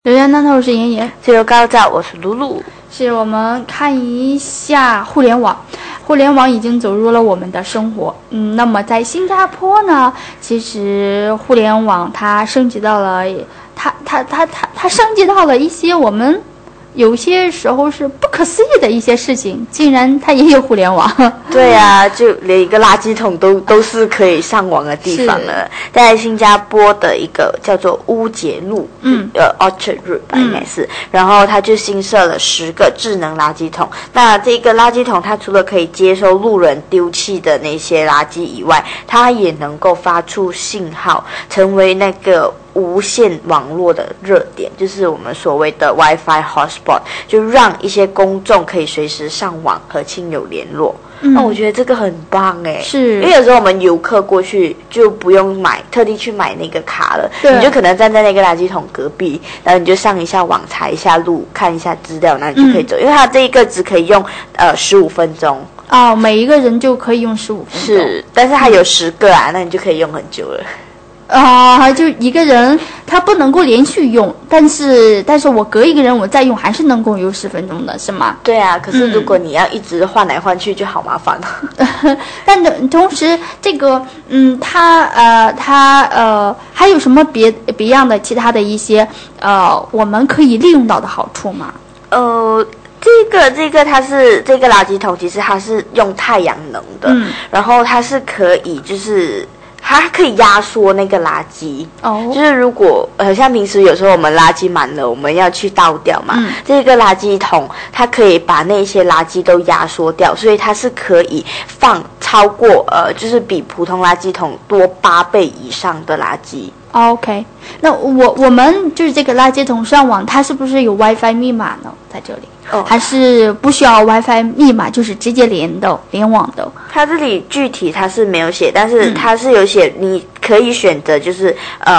留言那头我是妍妍， 自由高照，我是露露。 是我们看一下互联网，互联网已经走入了我们的生活。那么在新加坡呢，其实互联网它升级到了，它升级到了一些我们有些时候是不可思议的一些事情，竟然它也有互联网。 对啊，就连一个垃圾桶都是可以上网的地方了。在新加坡的一个叫做乌节路，Orchard Road 吧，应该是。然后它就新设了10个智能垃圾桶。那这个垃圾桶它除了可以接收路人丢弃的那些垃圾以外，它也能够发出信号，成为那个无线网络的热点，就是我们所谓的 WiFi hotspot， 就让一些公众可以随时上网和亲友联络。那我觉得这个很棒哎， 是因为有时候我们游客过去就不用特地去买那个卡了，你就可能站在那个垃圾桶隔壁，然后你就上一下网，查一下路，看一下资料，然后你就可以走。因为它这一个只可以用15分钟哦，每一个人就可以用15分钟， 是，但是它有10个啊，那你就可以用很久了。 就一个人他不能够连续用，但是我隔一个人我再用还是能够有10分钟的，是吗？ 对啊，可是如果你要一直换来换去就好麻烦了。 但同时这个它还有什么别样的其他的一些我们可以利用到的好处吗？ 这个它是这个垃圾桶，其实它是用太阳能的，然后它是可以它可以压缩那个垃圾，就是如果像平时有时候我们垃圾满了，我们要去倒掉嘛，这个垃圾桶它可以把那些垃圾都压缩掉，所以它是可以放超过就是比普通垃圾桶多8倍以上的垃圾。 OK， 那我们就是这个垃圾桶上网，它是不是有 WiFi 密码呢？在这里？还是不需要 WiFi 密码，就是直接联网的。 它这里具体它是没有写，但是它是有写，你可以选择就是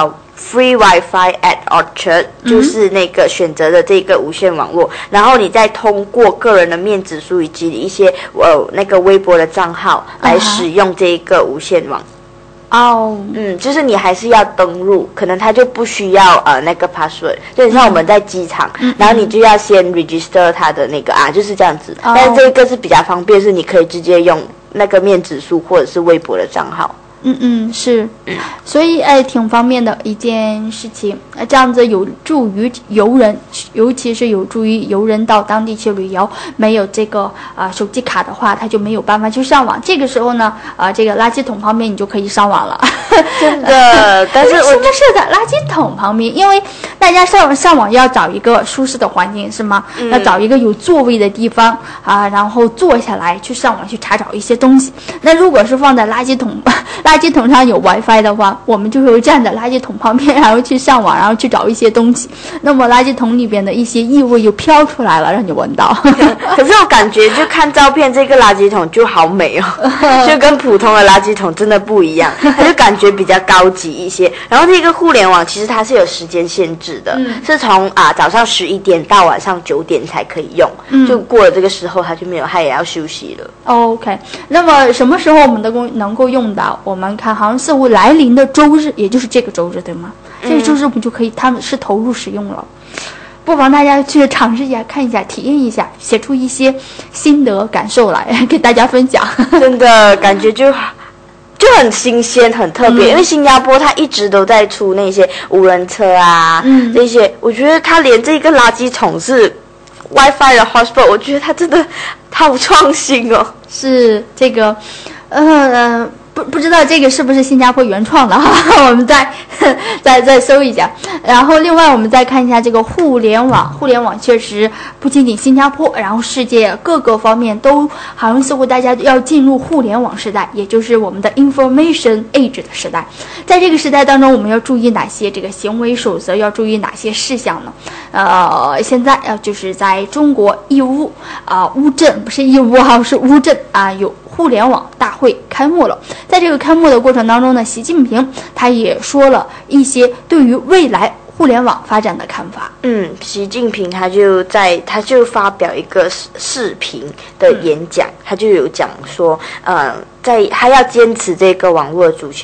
Free Wi-Fi at Orchard，就是那个选择的这个无线网络，然后你再通过个人的面指数以及一些那个微博的账号来使用这个无线网。就是你还是要登入，可能它就不需要那个 password， 就像我们在机场，然后你就要先 register 它的那个就是这样子。但是这个是比较方便，是你可以直接用那个面指数或者是微博的账号。 是，所以挺方便的一件事情。这样子有助于游人，尤其是有助于游人到当地去旅游。没有这个手机卡的话，他就没有办法去上网。这个时候呢，这个垃圾桶旁边你就可以上网了。 真的，但是为什么是在垃圾桶旁边？因为大家上网要找一个舒适的环境，是吗？要找一个有座位的地方然后坐下来去上网去查找一些东西。那如果是放在垃圾桶上有 WiFi 的话，我们就会站在垃圾桶旁边，然后去上网，然后去找一些东西。那么垃圾桶里边的一些异味又飘出来了，让你闻到。 可是我感觉就看照片，这个垃圾桶就好美就跟普通的垃圾桶真的不一样，它就感觉比较高级一些。然后这个互联网其实它是有时间限制的，是从早上11点到晚上9点才可以用，就过了这个时候它就没有，它也要休息了。 OK， 那么什么时候我们能够用到？我们看好像似乎来临的周日，也就是这个周日，对吗？这个周日我们就可以，他们是投入使用了。不妨大家去尝试一下，看一下，体验一下，写出一些心得感受来给大家分享。 真的感觉就很新鲜，很特别。因为新加坡它一直都在出那些无人车这些，我觉得它连这个垃圾桶是 WiFi 的 hotspot， 我觉得它真的好创新哦。 是这个，不知道这个是不是新加坡原创的我们再搜一下。然后另外我们再看一下这个互联网确实不仅仅新加坡，然后世界各个方面都好像似乎大家要进入互联网时代，也就是我们的 information age 的时代。在这个时代当中，我们要注意哪些这个行为守则，要注意哪些事项呢？现在就是在中国义乌乌镇，不是义乌是乌镇有互联网大会开幕了。在这个开幕的过程当中呢，习近平他也说了一些对于未来互联网发展的看法。 习近平他就发表一个视频的演讲，他就有讲说他要坚持这个网络的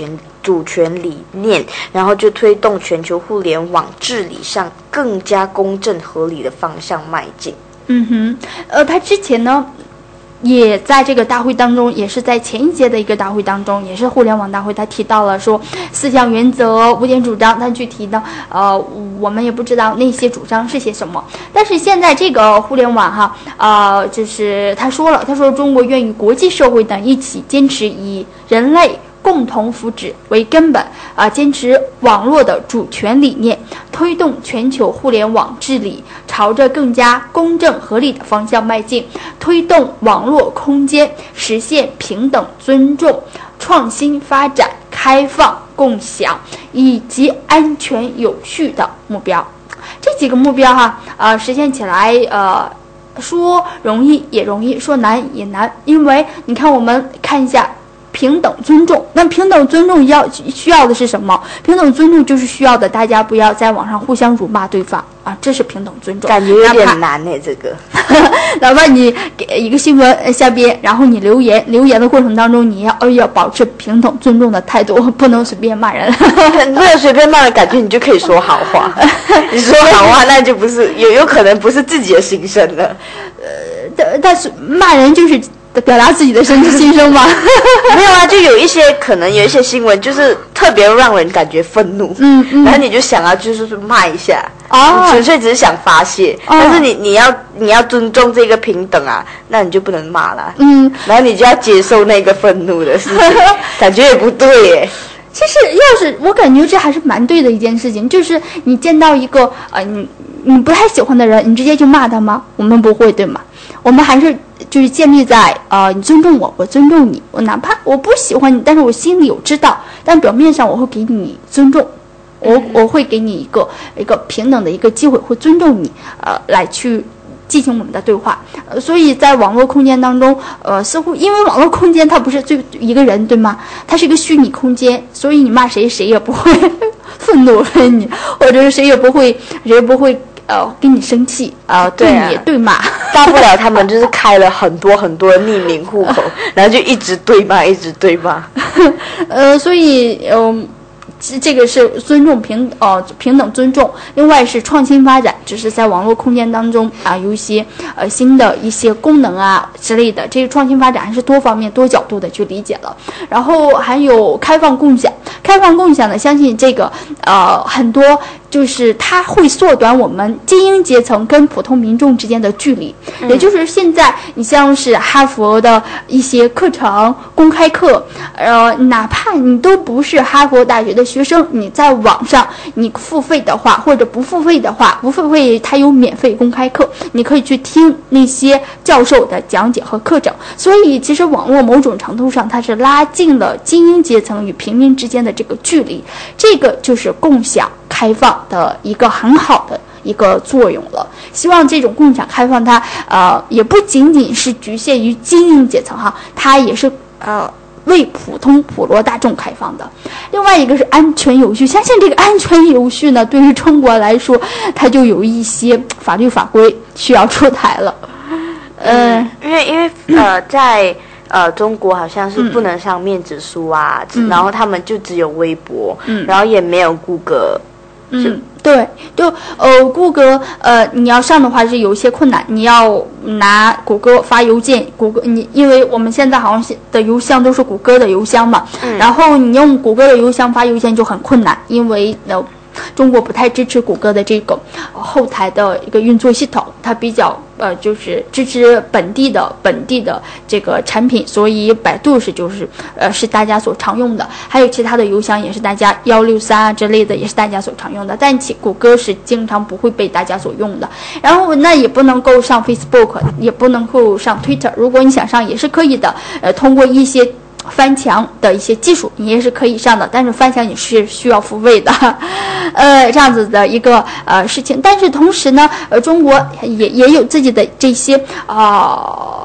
主权理念，然后就推动全球互联网治理上更加公正合理的方向迈进。 他之前呢也在这个大会当中，也是在前一届的一个大会当中，也是互联网大会，他提到了说4项原则5点主张，但具体的我们也不知道那些主张是些什么。但是现在这个互联网就是他说中国愿与国际社会等一起坚持以人类共同福祉为根本坚持网络的主权理念，推动全球互联网治理朝着更加公正合理的方向迈进，推动网络空间实现平等尊重、创新发展、开放共享以及安全有序的目标。这几个目标实现起来说容易也容易，说难也难。因为你看，我们看一下平等尊重，那平等尊重需要的是什么？平等尊重就是需要的大家不要在网上互相辱骂对方这是平等尊重。 感觉有点难这个哪怕你给一个新闻下边，然后你留言的过程当中，你要保持平等尊重的态度，不能随便骂人。 不能随便骂人，感觉你就可以说好话。你说好话，那就不是有可能不是自己的心声了。 但是骂人就是表达自己的心声吗？ 没有就可能有一些新闻就是特别让人感觉愤怒，然后你就想要就是骂一下，纯粹只是想发泄，但是你要尊重这个平等那你就不能骂了，然后你就要接受那个愤怒的事情，感觉也不对耶。 其实要是我感觉这还是蛮对的一件事情，就是你见到一个你不太喜欢的人，你直接就骂他吗？我们不会，对吗？我们还是就是建立在你尊重我，我尊重你，我哪怕我不喜欢你，但是我心里有知道，但表面上我会给你尊重，我会给你一个平等的一个机会，会尊重你来去进行我们的对话。所以在网络空间当中似乎因为网络空间它不是就一个人，对吗？它是一个虚拟空间，所以你骂谁也不会愤怒你，或者是谁也不会跟你生气对你对骂。 大不了他们就是开了很多很多匿名户口，然后就一直对骂所以这个是尊重平等尊重。另外是创新发展，就是在网络空间当中有一些新的一些功能之类的，这个创新发展还是多方面多角度的去理解了。然后还有开放共享呢，相信这个很多就是它会缩短我们精英阶层跟普通民众之间的距离，也就是现在你像是哈佛的一些课程公开课哪怕你都不是哈佛大学的学生，你在网上你付费的话或者不付费的话，不付费它有免费公开课，你可以去听那些教授的讲解和课程。所以其实网络某种程度上它是拉近了精英阶层与平民之间的这个距离，这个就是共享开放的一个很好的一个作用了。希望这种共享开放它也不仅仅是局限于精英阶层它也是为普罗大众开放的。另外一个是安全有序，相信这个安全有序呢，对于中国来说它就有一些法律法规需要出台了。 因为在中国好像是不能上面子书然后他们就只有微博，然后也没有谷歌。 对，就谷歌你要上的话是有一些困难，你要拿谷歌发邮件，因为我们现在好像的邮箱都是谷歌的邮箱嘛，然后你用谷歌的邮箱发邮件就很困难，因为中国不太支持谷歌的这个后台的一个运作系统，它比较就是支持本地的这个产品，所以百度是大家所常用的，还有其他的邮箱也是大家163之类的也是大家所常用的，但谷歌是经常不会被大家所用的。然后那也不能够上 Facebook， 也不能够上 Twitter， 如果你想上也是可以的，通过一些翻墙的一些技术你也是可以上的，但是翻墙也是需要付费的这样子的一个事情。但是同时呢中国也有自己的这些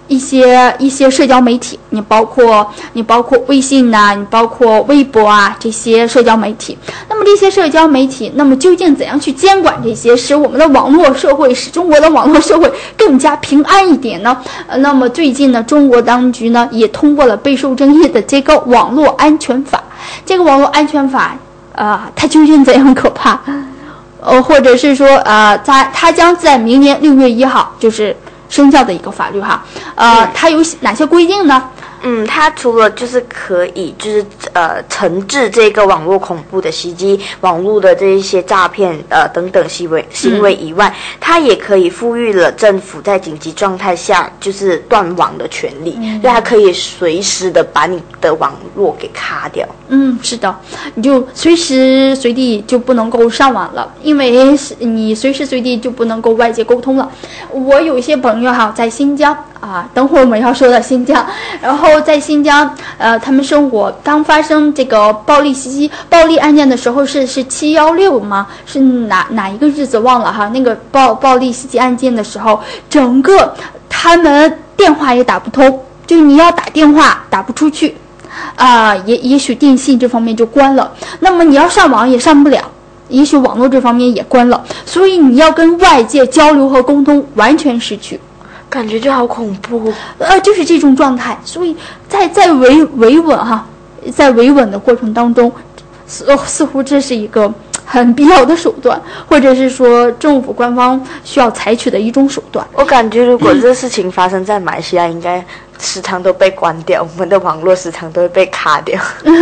一些社交媒体，你包括微信呐、你包括微博啊这些社交媒体。那么这些社交媒体，那么究竟怎样去监管这些，使我们的网络社会，使中国的网络社会更加平安一点呢？那么最近呢，中国当局呢也通过了备受争议的这个网络安全法。这个网络安全法，它究竟怎样可怕？或者是说，它将在明年6月1号就是生效的一个法律哈。它有哪些规定呢？ 它除了就是可以惩治这个网络恐怖的袭击、网络的这一些诈骗等等行为以外，它也可以赋予了政府在紧急状态下就是断网的权利，所以它可以随时的把你的网络给卡掉。 是的，你就随时随地就不能够上网了，因为你随时随地就不能够外界沟通了。我有一些朋友哈，在新疆等会儿我们要说到新疆，然后在新疆他们生活，当发生这个暴力案件的时候，是716吗？是哪一个日子忘了哈？那个暴力袭击案件的时候，整个他们电话也打不通，就你要打电话打不出去。也许电信这方面就关了，那么你要上网也上不了，也许网络这方面也关了，所以你要跟外界交流和沟通完全失去， 感觉就好恐怖。 就是这种状态。所以在维稳在维稳的过程当中，似乎这是一个很必要的手段，或者是说政府官方需要采取的一种手段。 我感觉如果这事情发生在马来西亚，应该时常都被关掉，我们的网络时常都会被卡掉。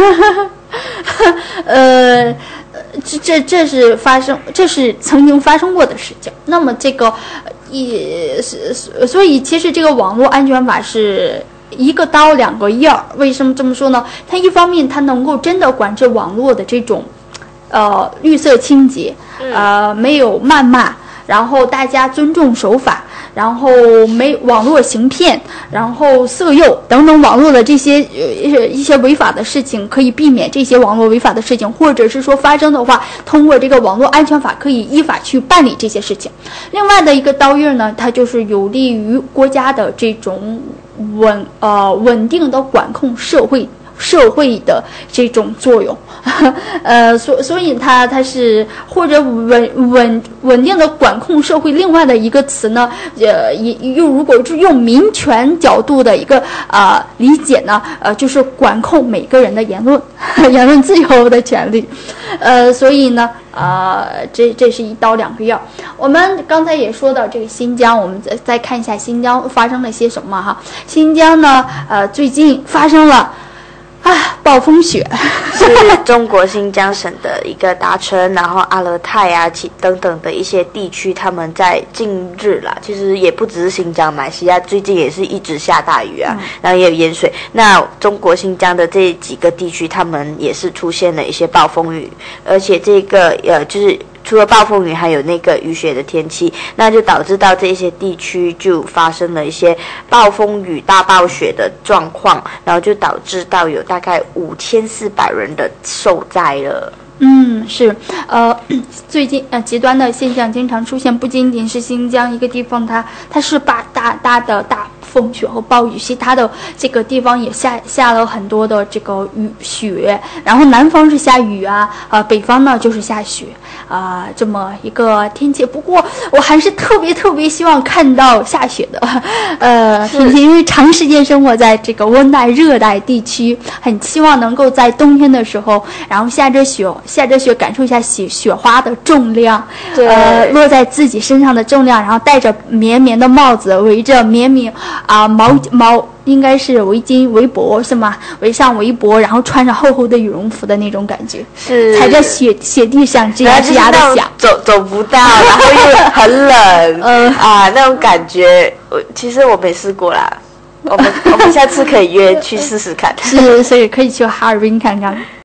这是曾经发生过的事情。那么这个所以其实这个网络安全法是一个刀两个刃。为什么这么说呢？它一方面它能够真的管制网络的这种绿色清洁，没有谩骂，然后大家尊重守法，然后没网络行骗，然后色诱等等网络的这些一些违法的事情可以避免，这些网络违法的事情，或者是说发生的话，通过这个网络安全法可以依法去办理这些事情。另外的一个刀刃呢，它就是有利于国家的这种稳定的管控社会的这种作用。所以它是或者稳定的管控社会。另外的一个词呢，如果是用民权角度的一个理解呢，就是管控每个人的言论自由的权利。所以呢，这是一刀两个刃。我们刚才也说到这个新疆，我们再看一下新疆发生了些什么哈。新疆呢，最近发生了暴风雪。 是中国新疆省的一个大城，然后阿勒泰等等的一些地区，他们在近日啦，其实也不只是新疆，马来西亚最近也是一直下大雨然后也有淹水。那中国新疆的这几个地区，他们也是出现了一些暴风雨，而且这个就是除了暴风雨，还有那个雨雪的天气，那就导致到这些地区就发生了一些暴风雨、大暴雪的状况，然后就导致到有大概5400人的受灾了。 是，最近极端的现象经常出现，不仅仅是新疆一个地方，它是大大风雪和暴雨，其他的这个地方也下了很多的这个雪，然后南方是下雨北方呢就是下雪这么一个天气。不过我还是特别希望看到下雪的，因为长时间生活在这个温带热带地区，很希望能够在冬天的时候，然后下着雪，感受一下雪花的重量，落在自己身上的重量，然后戴着绵绵的帽子，围着绵绵毛应该是围巾围脖是吗？围上围脖，然后穿着厚厚的羽绒服的那种感觉， 是踩在雪地上吱呀吱呀的响， 走不到，然后又很冷那种感觉。其实我没试过啦，我们下次可以约去试试看。 是，所以可以去哈尔滨看看。